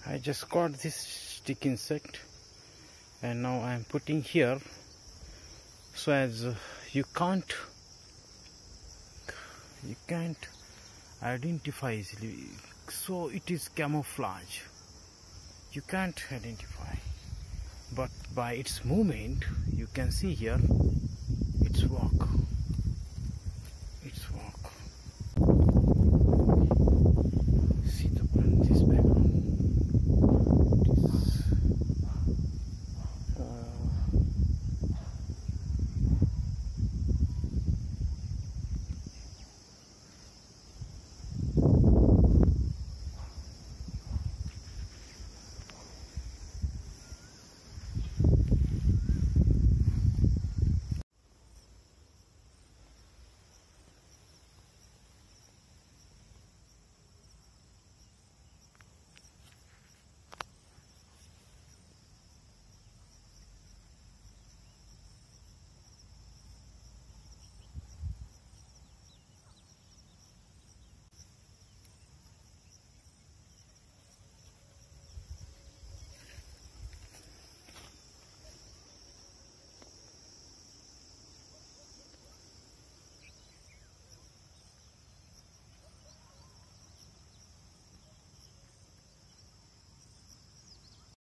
I just caught this stick insect and now I am putting here, so as you can't identify easily, so it is camouflage. You can't identify, but by its movement you can see here its walk. See the this back.